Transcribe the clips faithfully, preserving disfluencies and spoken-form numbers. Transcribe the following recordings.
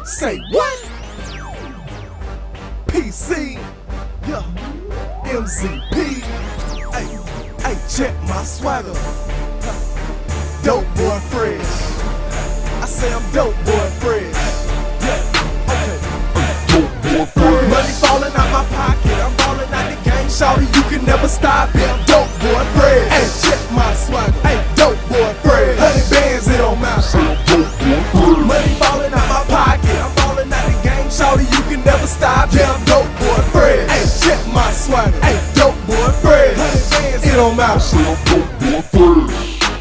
Say what? P C, yeah, M Z P. Hey, hey, check my swagger. Dope boy fresh. I say I'm dope boy fresh. Yeah, okay. Dope boy fresh. Money falling out my pocket. I'm falling out the game. Shawty, you can never stop it. I'm dope boy fresh. Hey, check my swagger. Hey, dope boy fresh. Hundred bands, it don't matter. Money falling out my pocket. I'm falling out the game. Shawty, you can never stop. Yeah, I'm dope boy fresh. Hey, check my swagger. Hey, dope boy fresh. Hundred bands, it don't matter. I'm dope boy fresh.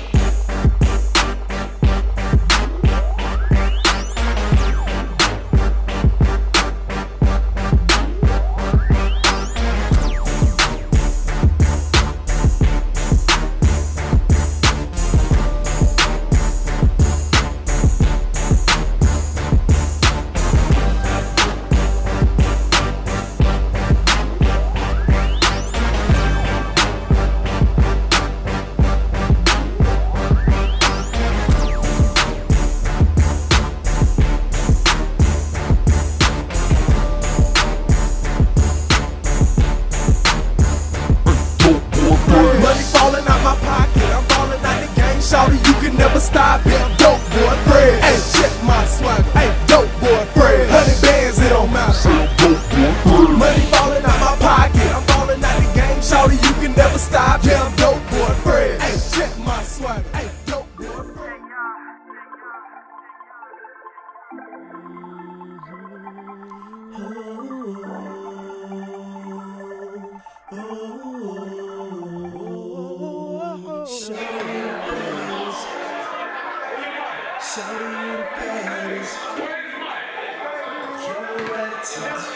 Shawty, you can never stop it. I'm dope boy fresh. Hey, check my swagger. Hey, dope boy fresh. Hundred bands, it don't matter. Money falling out my pocket. I'm falling out the game. Shawty, you can never stop. Yeah, I'm dope boy fresh. Hey, check my swagger. Hey, dope boy fresh. Shawty, you the baddest. Can't nobody touch.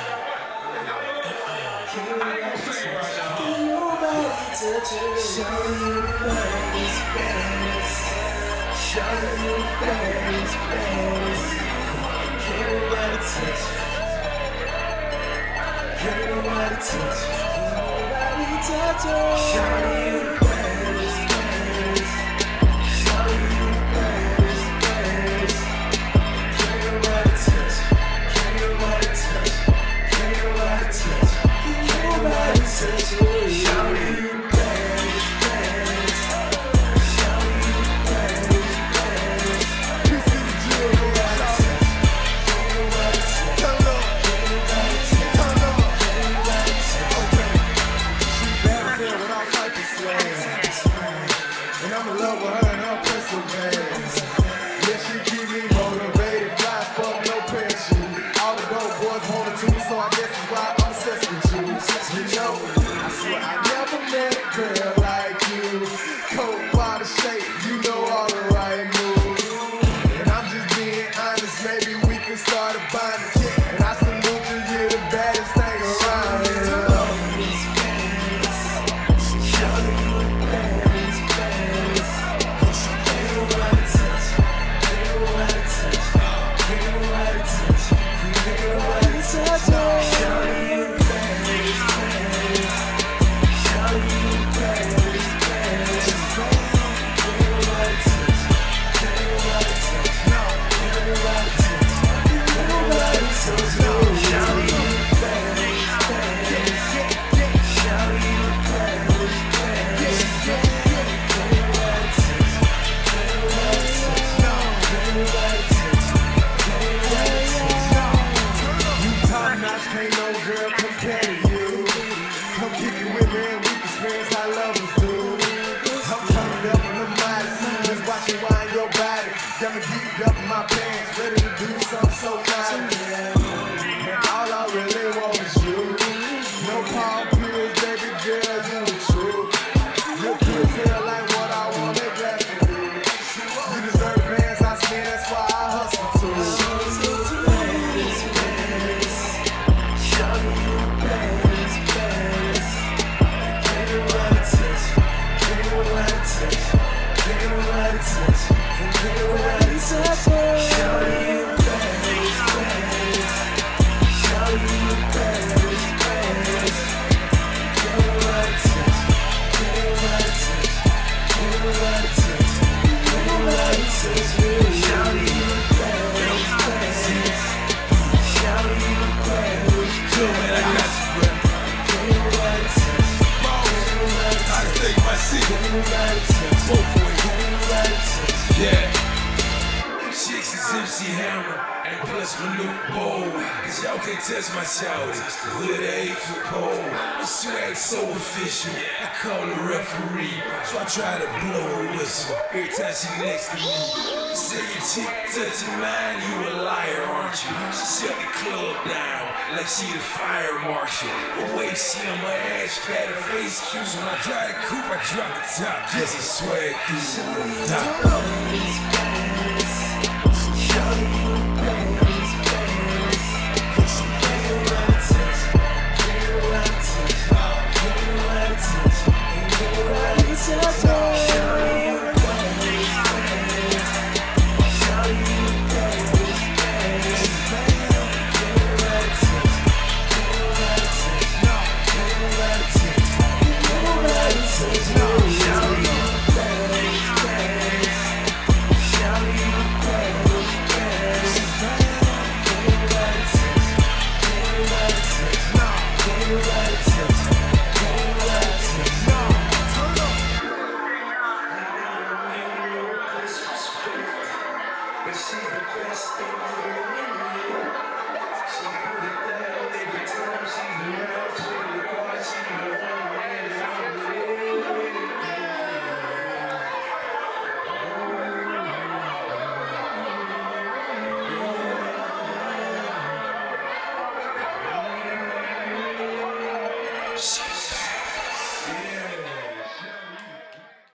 Can't nobody touch. Can't nobody touch it. Shawty, you the baddest, baddest. Shawty, you the baddest, baddest. Can't nobody touch. Can't nobody touch. Can't nobody touch it. Shawty, you the baddest, baddest. Shawty, you the baddest. Shout hammer, and plus my new bowl. Cause y'all can't touch my shoulders, the hood eight foot pole. The swag so official, I call the referee. So I try to blow her whistle every time she next to me. Say your chick touching mine, you a liar, aren't you? She shut the club down like she the fire marshal. The way she on my ass, fat her face cute. When I drive the coupe, I drop the top, just a swag through the top. But she's the best thing